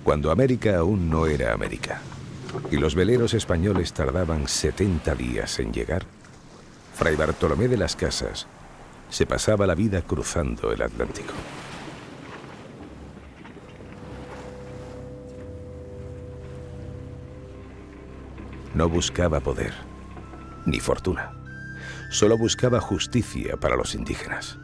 Cuando América aún no era América y los veleros españoles tardaban 70 días en llegar, Fray Bartolomé de las Casas se pasaba la vida cruzando el Atlántico. No buscaba poder, ni fortuna. Solo buscaba justicia para los indígenas.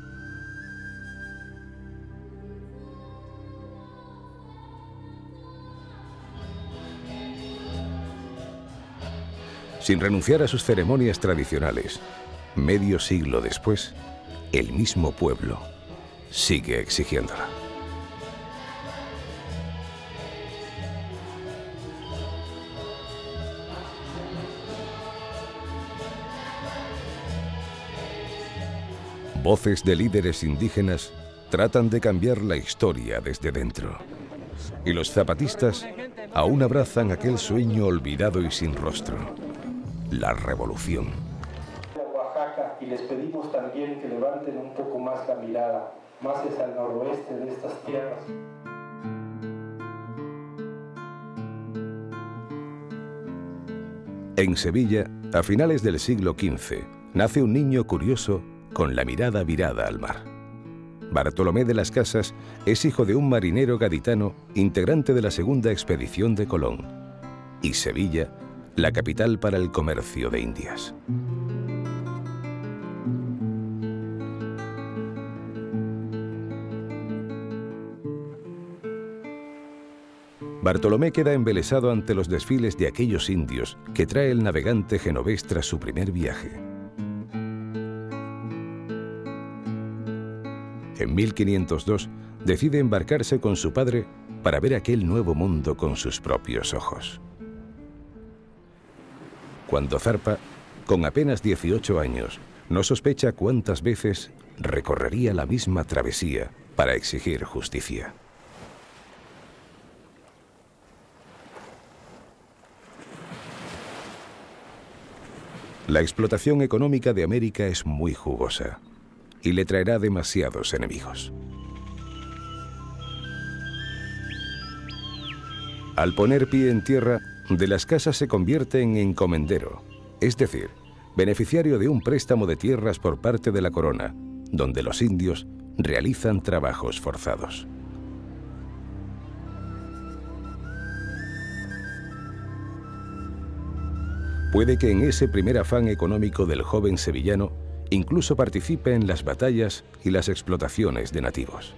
Sin renunciar a sus ceremonias tradicionales, medio siglo después, el mismo pueblo sigue exigiéndola. Voces de líderes indígenas tratan de cambiar la historia desde dentro. Y los zapatistas aún abrazan aquel sueño olvidado y sin rostro: la revolución. Oaxaca, y les pedimos también que levanten un poco más la mirada, más hacia el noroeste de estas tierras. En Sevilla, a finales del siglo XV, nace un niño curioso con la mirada virada al mar. Bartolomé de las Casas es hijo de un marinero gaditano, integrante de la segunda expedición de Colón, y Sevilla, la capital para el comercio de Indias. Bartolomé queda embelesado ante los desfiles de aquellos indios que trae el navegante genovés tras su primer viaje. En 1502 decide embarcarse con su padre para ver aquel nuevo mundo con sus propios ojos. Cuando zarpa, con apenas 18 años, no sospecha cuántas veces recorrería la misma travesía para exigir justicia. La explotación económica de América es muy jugosa y le traerá demasiados enemigos. Al poner pie en tierra, de las Casas se convierte en encomendero, es decir, beneficiario de un préstamo de tierras por parte de la corona, donde los indios realizan trabajos forzados. Puede que en ese primer afán económico del joven sevillano incluso participe en las batallas y las explotaciones de nativos.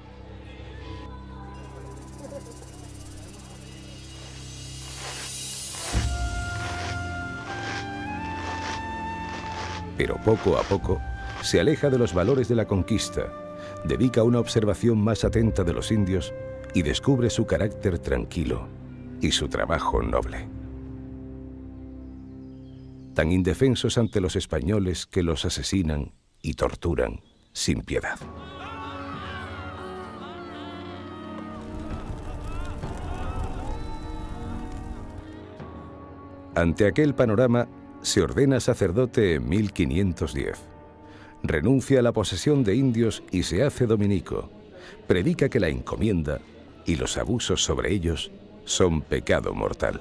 Pero poco a poco se aleja de los valores de la conquista, dedica una observación más atenta de los indios y descubre su carácter tranquilo y su trabajo noble. Tan indefensos ante los españoles que los asesinan y torturan sin piedad. Ante aquel panorama, se ordena sacerdote en 1510. Renuncia a la posesión de indios y se hace dominico. Predica que la encomienda y los abusos sobre ellos son pecado mortal.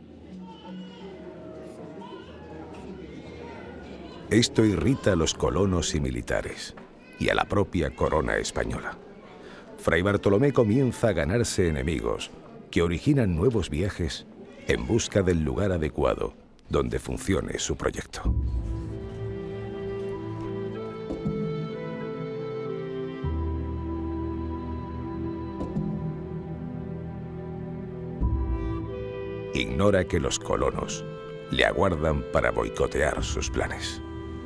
Esto irrita a los colonos y militares y a la propia corona española. Fray Bartolomé comienza a ganarse enemigos que originan nuevos viajes en busca del lugar adecuado donde funcione su proyecto. Ignora que los colonos le aguardan para boicotear sus planes.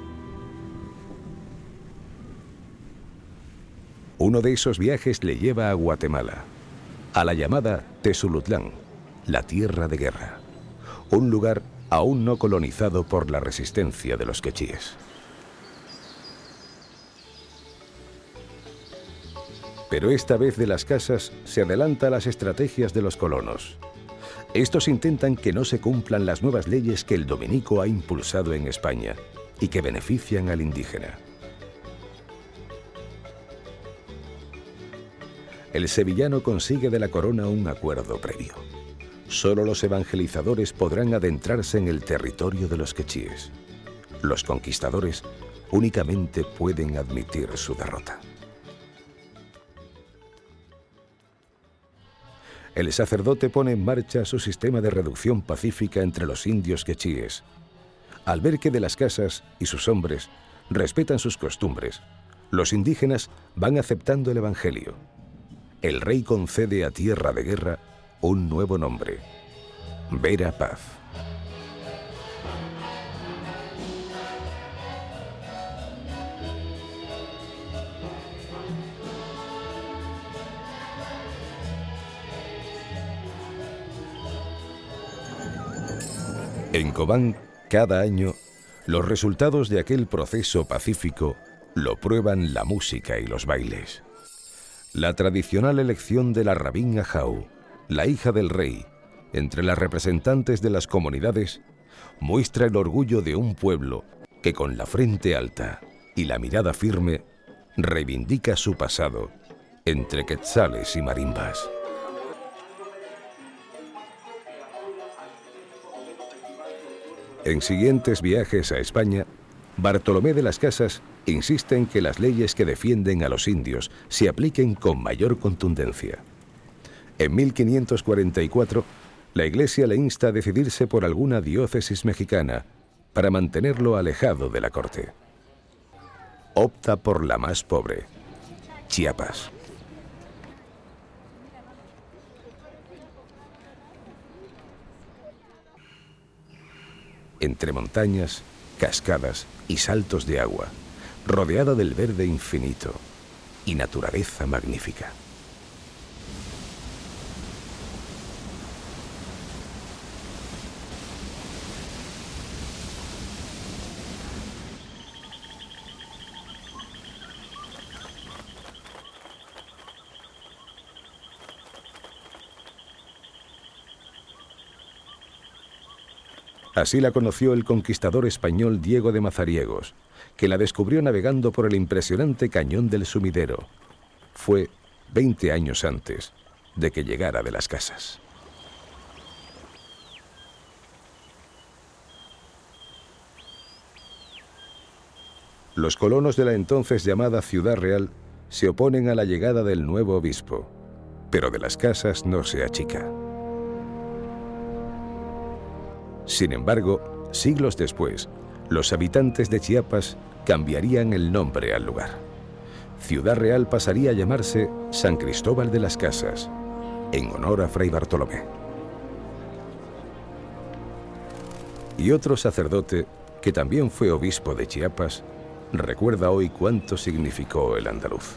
Uno de esos viajes le lleva a Guatemala, a la llamada Tezulutlán, la tierra de guerra, un lugar aún no colonizado por la resistencia de los quechíes. Pero esta vez de las Casas se adelanta a las estrategias de los colonos. Estos intentan que no se cumplan las nuevas leyes que el dominico ha impulsado en España y que benefician al indígena. el sevillano consigue de la corona un acuerdo previo. Solo los evangelizadores podrán adentrarse en el territorio de los quechíes. Los conquistadores únicamente pueden admitir su derrota. El sacerdote pone en marcha su sistema de reducción pacífica entre los indios quechíes. Al ver que de las Casas y sus hombres respetan sus costumbres, los indígenas van aceptando el evangelio. El rey concede a Tierra de Guerra un nuevo nombre: Vera Paz. En Cobán, cada año, los resultados de aquel proceso pacífico lo prueban la música y los bailes. La tradicional elección de la Rabín Ajau, la hija del rey, entre las representantes de las comunidades, muestra el orgullo de un pueblo que con la frente alta y la mirada firme reivindica su pasado entre quetzales y marimbas. En siguientes viajes a España, Bartolomé de las Casas insiste en que las leyes que defienden a los indios se apliquen con mayor contundencia. En 1544, la Iglesia le insta a decidirse por alguna diócesis mexicana para mantenerlo alejado de la corte. Opta por la más pobre, Chiapas. Entre montañas, cascadas y saltos de agua, rodeada del verde infinito y naturaleza magnífica. Así la conoció el conquistador español Diego de Mazariegos, que la descubrió navegando por el impresionante cañón del Sumidero. Fue 20 años antes de que llegara de las Casas. Los colonos de la entonces llamada Ciudad Real se oponen a la llegada del nuevo obispo, pero de las Casas no se achica. Sin embargo, siglos después, los habitantes de Chiapas cambiarían el nombre al lugar. Ciudad Real pasaría a llamarse San Cristóbal de las Casas, en honor a Fray Bartolomé. Y otro sacerdote, que también fue obispo de Chiapas, recuerda hoy cuánto significó el andaluz.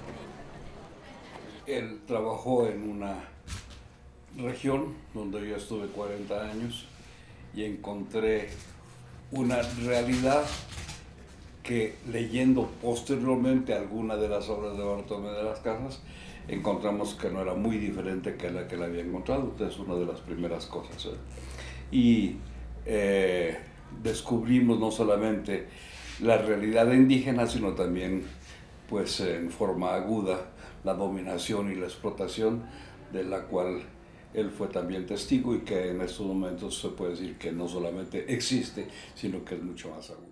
Él trabajó en una región donde yo estuve 40 años y encontré una realidad que, leyendo posteriormente alguna de las obras de Bartolomé de las Casas, encontramos que no era muy diferente que la que él había encontrado. Entonces, una de las primeras cosas. Y descubrimos no solamente la realidad indígena, sino también, pues, en forma aguda, la dominación y la explotación de la cual él fue también testigo y que en estos momentos se puede decir que no solamente existe, sino que es mucho más aguda.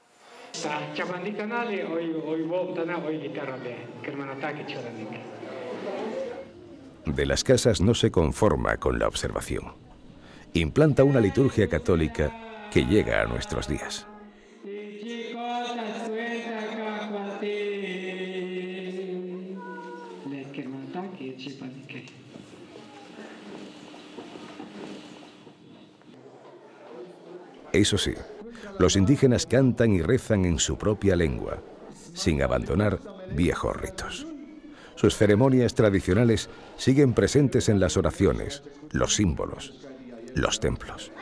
De las Casas no se conforma con la observación. Implanta una liturgia católica que llega a nuestros días. Eso sí, los indígenas cantan y rezan en su propia lengua, sin abandonar viejos ritos. Sus ceremonias tradicionales siguen presentes en las oraciones, los símbolos, los templos.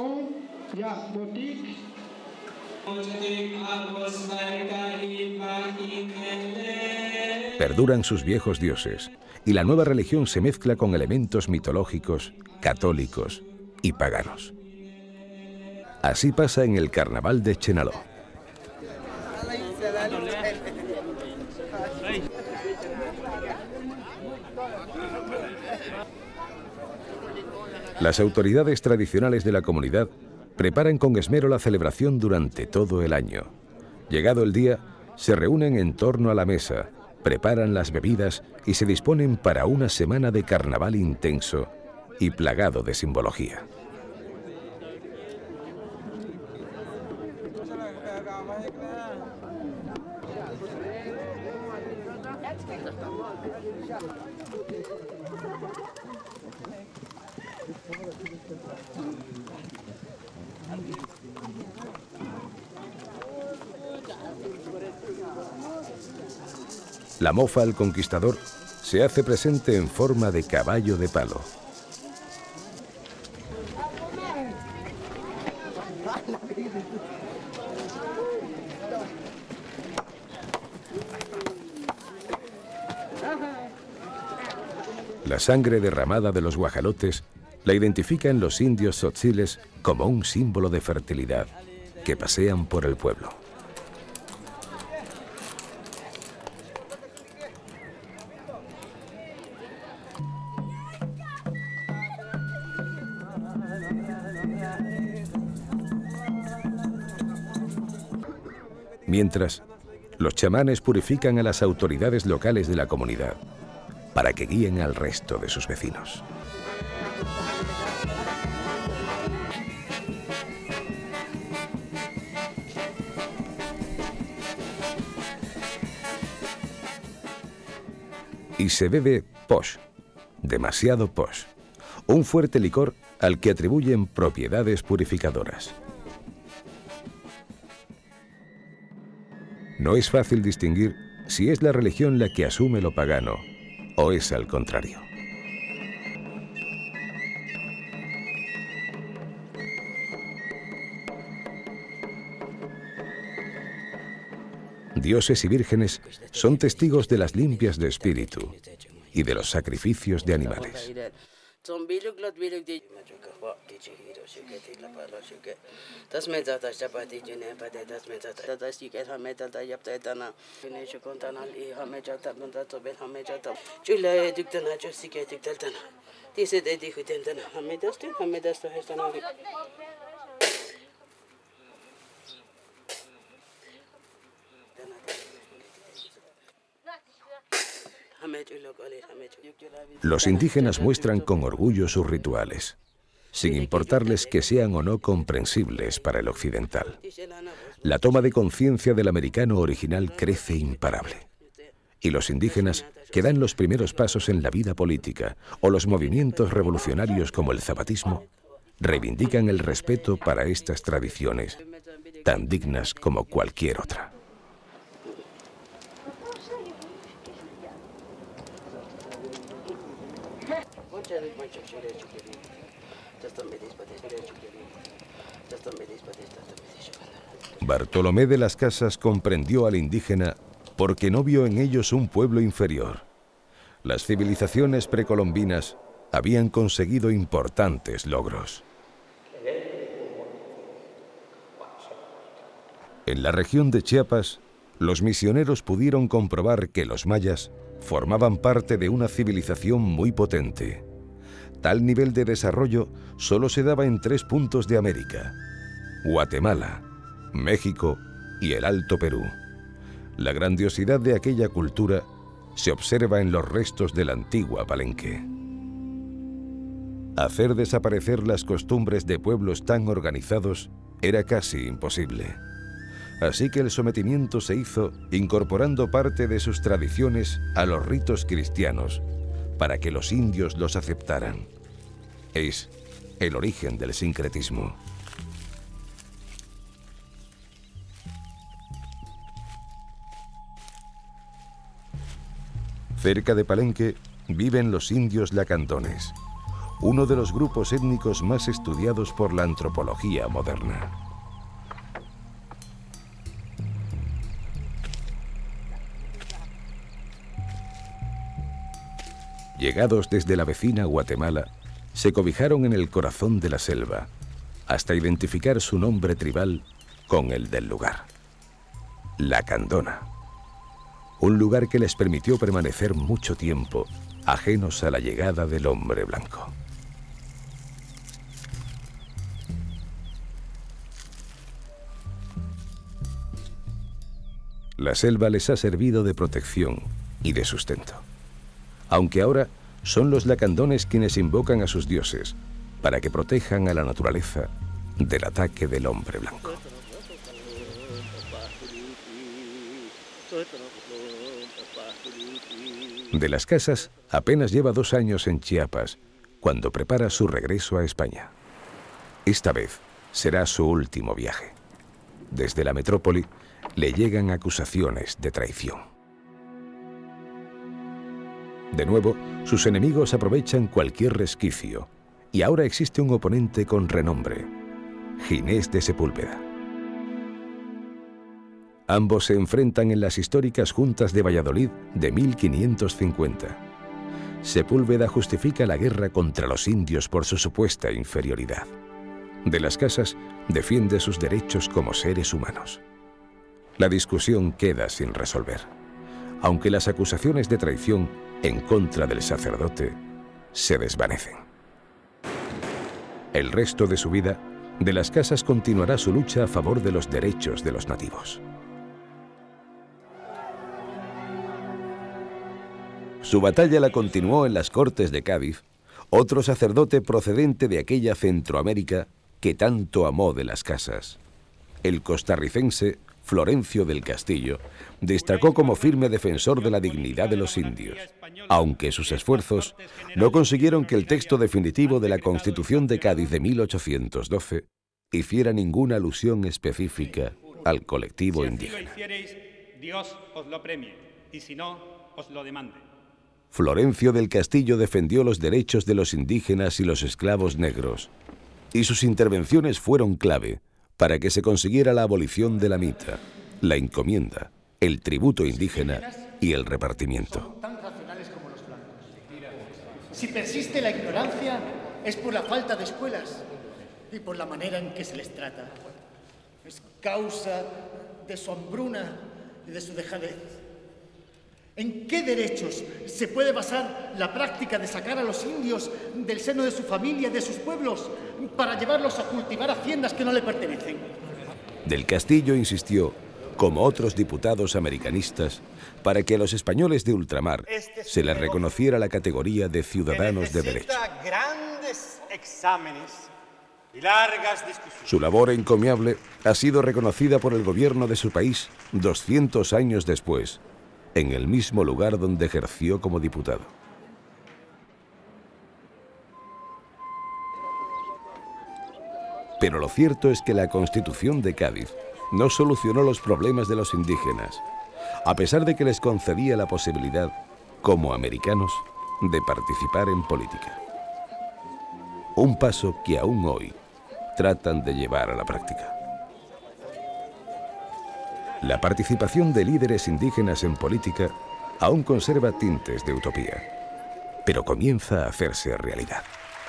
Perduran sus viejos dioses y la nueva religión se mezcla con elementos mitológicos, católicos y paganos. Así pasa en el Carnaval de Chenaló. Las autoridades tradicionales de la comunidad preparan con esmero la celebración durante todo el año. Llegado el día, se reúnen en torno a la mesa, preparan las bebidas y se disponen para una semana de carnaval intenso y plagado de simbología. La mofa al conquistador se hace presente en forma de caballo de palo. La sangre derramada de los guajalotes la identifican los indios tzotziles como un símbolo de fertilidad que pasean por el pueblo. Mientras, los chamanes purifican a las autoridades locales de la comunidad para que guíen al resto de sus vecinos. Y se bebe posh, demasiado posh, un fuerte licor al que atribuyen propiedades purificadoras. No es fácil distinguir si es la religión la que asume lo pagano o es al contrario. Dioses y vírgenes son testigos de las limpias de espíritu y de los sacrificios de animales. Los indígenas muestran con orgullo sus rituales, sin importarles que sean o no comprensibles para el occidental. La toma de conciencia del americano original crece imparable. Y los indígenas, que dan los primeros pasos en la vida política, o los movimientos revolucionarios como el zapatismo, reivindican el respeto para estas tradiciones, tan dignas como cualquier otra. Bartolomé de las Casas comprendió al indígena porque no vio en ellos un pueblo inferior. Las civilizaciones precolombinas habían conseguido importantes logros. En la región de Chiapas, los misioneros pudieron comprobar que los mayas formaban parte de una civilización muy potente. Tal nivel de desarrollo solo se daba en 3 puntos de América: Guatemala, México y el Alto Perú. La grandiosidad de aquella cultura se observa en los restos de la antigua Palenque. Hacer desaparecer las costumbres de pueblos tan organizados era casi imposible. Así que el sometimiento se hizo incorporando parte de sus tradiciones a los ritos cristianos para que los indios los aceptaran. Es el origen del sincretismo. Cerca de Palenque viven los indios lacandones, uno de los grupos étnicos más estudiados por la antropología moderna. Llegados desde la vecina Guatemala, se cobijaron en el corazón de la selva, hasta identificar su nombre tribal con el del lugar. La Candona. Un lugar que les permitió permanecer mucho tiempo ajenos a la llegada del hombre blanco. La selva les ha servido de protección y de sustento. Aunque ahora son los lacandones quienes invocan a sus dioses para que protejan a la naturaleza del ataque del hombre blanco. De las Casas apenas lleva 2 años en Chiapas, cuando prepara su regreso a España. Esta vez será su último viaje. Desde la metrópoli le llegan acusaciones de traición. De nuevo, sus enemigos aprovechan cualquier resquicio, y ahora existe un oponente con renombre, Ginés de Sepúlveda. Ambos se enfrentan en las históricas juntas de Valladolid de 1550. Sepúlveda justifica la guerra contra los indios por su supuesta inferioridad. De las Casas defiende sus derechos como seres humanos. La discusión queda sin resolver, aunque las acusaciones de traición en contra del sacerdote se desvanecen. El resto de su vida, De las Casas continuará su lucha a favor de los derechos de los nativos. Su batalla la continuó en las Cortes de Cádiz, otro sacerdote procedente de aquella Centroamérica que tanto amó de las Casas. El costarricense Florencio del Castillo destacó como firme defensor de la dignidad de los indios, aunque sus esfuerzos no consiguieron que el texto definitivo de la Constitución de Cádiz de 1812 hiciera ninguna alusión específica al colectivo indígena. Dios os lo premie, y si no, os lo demande. Florencio del Castillo defendió los derechos de los indígenas y los esclavos negros, y sus intervenciones fueron clave para que se consiguiera la abolición de la mita, la encomienda, el tributo indígena y el repartimiento. Tan racionales como los blancos. Si persiste la ignorancia, es por la falta de escuelas y por la manera en que se les trata. Es causa de su hambruna y de su dejadez. ¿En qué derechos se puede basar la práctica de sacar a los indios del seno de su familia y de sus pueblos para llevarlos a cultivar haciendas que no le pertenecen? Del Castillo insistió, como otros diputados americanistas, para que a los españoles de ultramar se les reconociera la categoría de ciudadanos de derecho. Grandes exámenes y largas discusiones. Su labor encomiable ha sido reconocida por el gobierno de su país 200 años después, en el mismo lugar donde ejerció como diputado. Pero lo cierto es que la Constitución de Cádiz no solucionó los problemas de los indígenas, a pesar de que les concedía la posibilidad, como americanos, de participar en política. Un paso que aún hoy tratan de llevar a la práctica. La participación de líderes indígenas en política aún conserva tintes de utopía, pero comienza a hacerse realidad.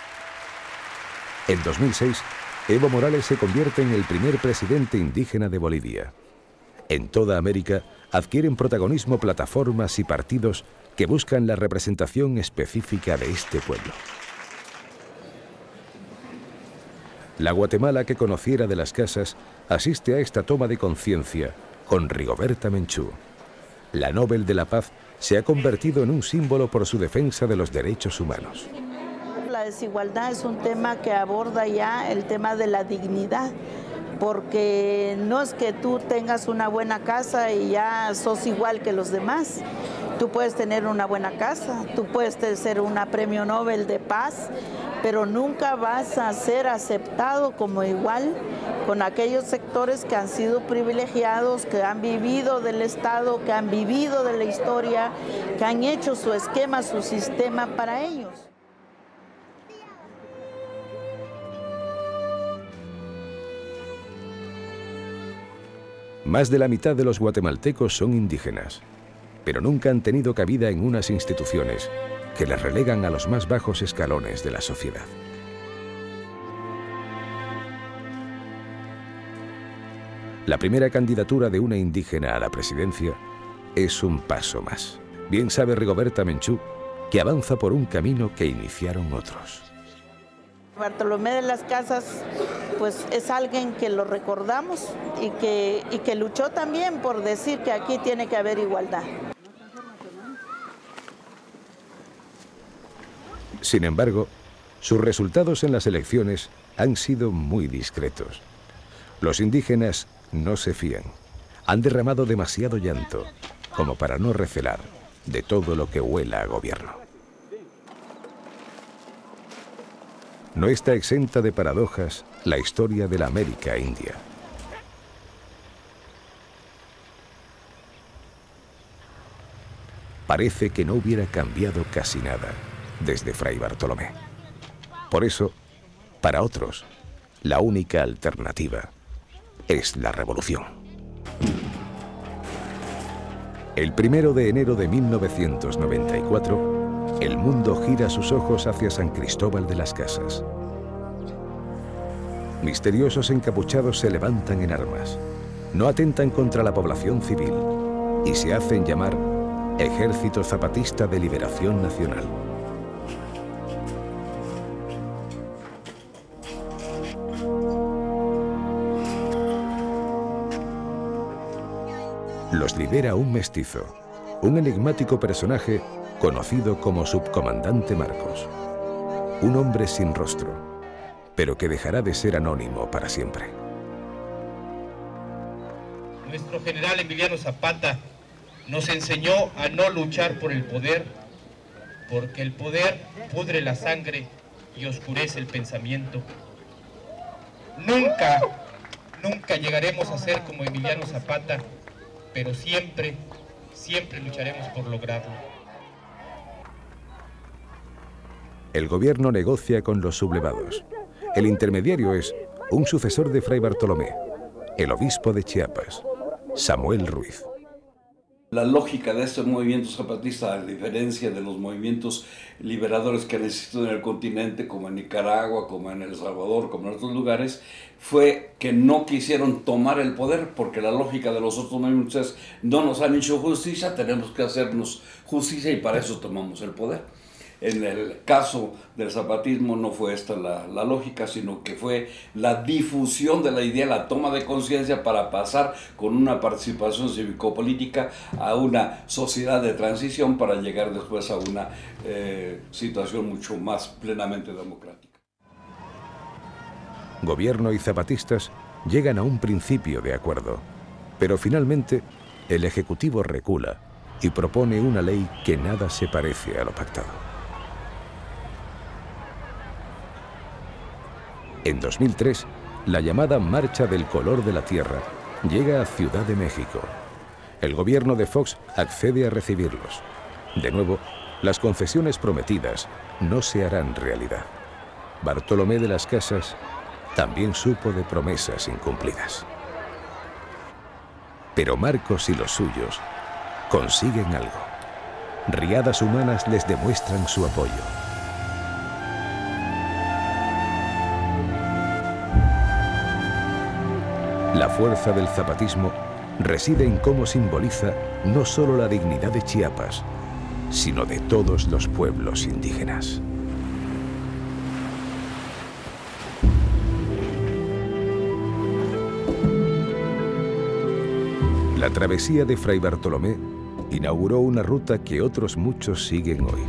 En 2006, Evo Morales se convierte en el primer presidente indígena de Bolivia. En toda América adquieren protagonismo plataformas y partidos que buscan la representación específica de este pueblo. La Guatemala que conociera de las Casas asiste a esta toma de conciencia con Rigoberta Menchú. La Nobel de la Paz se ha convertido en un símbolo por su defensa de los derechos humanos. La desigualdad es un tema que aborda ya el tema de la dignidad, porque no es que tú tengas una buena casa y ya sos igual que los demás. Tú puedes tener una buena casa, tú puedes ser una premio Nobel de Paz, pero nunca vas a ser aceptado como igual con aquellos sectores que han sido privilegiados, que han vivido del Estado, que han vivido de la historia, que han hecho su esquema, su sistema para ellos. Más de la mitad de los guatemaltecos son indígenas, pero nunca han tenido cabida en unas instituciones que les relegan a los más bajos escalones de la sociedad. La primera candidatura de una indígena a la presidencia es un paso más. Bien sabe Rigoberta Menchú que avanza por un camino que iniciaron otros. Bartolomé de las Casas pues es alguien que lo recordamos y que luchó también por decir que aquí tiene que haber igualdad. Sin embargo, sus resultados en las elecciones han sido muy discretos. Los indígenas no se fían. Han derramado demasiado llanto como para no recelar de todo lo que huela a gobierno. No está exenta de paradojas la historia de la América India. Parece que no hubiera cambiado casi nada desde Fray Bartolomé. Por eso, para otros, la única alternativa es la revolución. El 1 de enero de 1994, el mundo gira sus ojos hacia San Cristóbal de las Casas. Misteriosos encapuchados se levantan en armas, no atentan contra la población civil y se hacen llamar Ejército Zapatista de Liberación Nacional. Los lidera un mestizo, un enigmático personaje conocido como Subcomandante Marcos. Un hombre sin rostro, pero que dejará de ser anónimo para siempre. Nuestro general Emiliano Zapata nos enseñó a no luchar por el poder, porque el poder pudre la sangre y oscurece el pensamiento. Nunca llegaremos a ser como Emiliano Zapata, pero siempre lucharemos por lograrlo. El gobierno negocia con los sublevados. El intermediario es un sucesor de Fray Bartolomé, el obispo de Chiapas, Samuel Ruiz. La lógica de este movimiento zapatista, a diferencia de los movimientos liberadores que han existido en el continente, como en Nicaragua, como en El Salvador, como en otros lugares, fue que no quisieron tomar el poder, porque la lógica de los otros movimientos es: no nos han hecho justicia, tenemos que hacernos justicia y para eso tomamos el poder. En el caso del zapatismo no fue esta la lógica, sino que fue la difusión de la idea, la toma de conciencia para pasar con una participación cívico-política a una sociedad de transición para llegar después a una situación mucho más plenamente democrática. Gobierno y zapatistas llegan a un principio de acuerdo, pero finalmente el Ejecutivo recula y propone una ley que nada se parece a lo pactado. En 2003, la llamada Marcha del Color de la Tierra llega a Ciudad de México. El gobierno de Fox accede a recibirlos. De nuevo, las concesiones prometidas no se harán realidad. Bartolomé de las Casas también supo de promesas incumplidas. Pero Marcos y los suyos consiguen algo. Riadas humanas les demuestran su apoyo. La fuerza del zapatismo reside en cómo simboliza no solo la dignidad de Chiapas, sino de todos los pueblos indígenas. La travesía de Fray Bartolomé inauguró una ruta que otros muchos siguen hoy.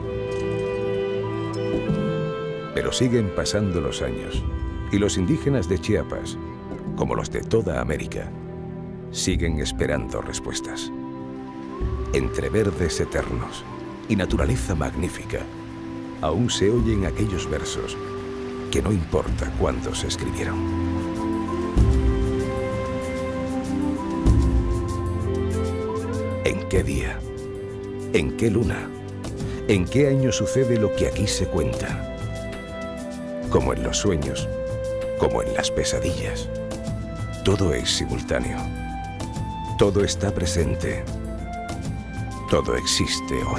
Pero siguen pasando los años y los indígenas de Chiapas, como los de toda América, siguen esperando respuestas. Entre verdes eternos y naturaleza magnífica, aún se oyen aquellos versos que no importa cuándo se escribieron. ¿En qué día? ¿En qué luna? ¿En qué año sucede lo que aquí se cuenta? Como en los sueños, como en las pesadillas, todo es simultáneo. Todo está presente. Todo existe hoy.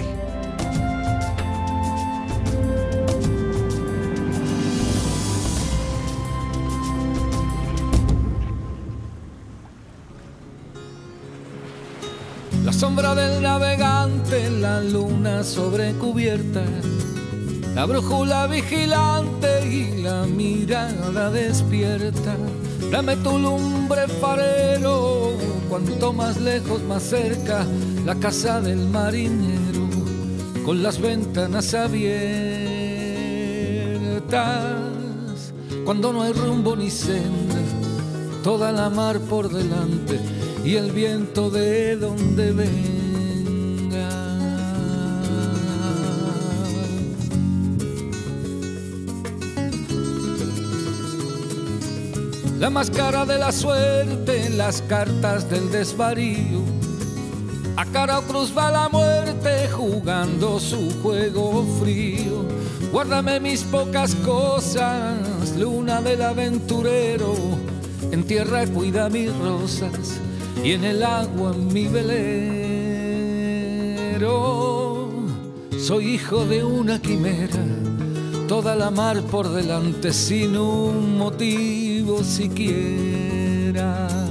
sombra del navegante, la luna sobre cubierta, la brújula vigilante y la mirada despierta. Dame tu lumbre, farero, cuanto más lejos, más cerca, la casa del marinero, con las ventanas abiertas. Cuando no hay rumbo ni senda, toda la mar por delante y el viento de donde venga. La máscara de la suerte, las cartas del desvarío. A cara o cruz va la muerte jugando su juego frío. Guárdame mis pocas cosas, luna del aventurero. En tierra cuida mis rosas y en el agua mi velero. Soy hijo de una quimera, toda la mar por delante sin un motivo siquiera.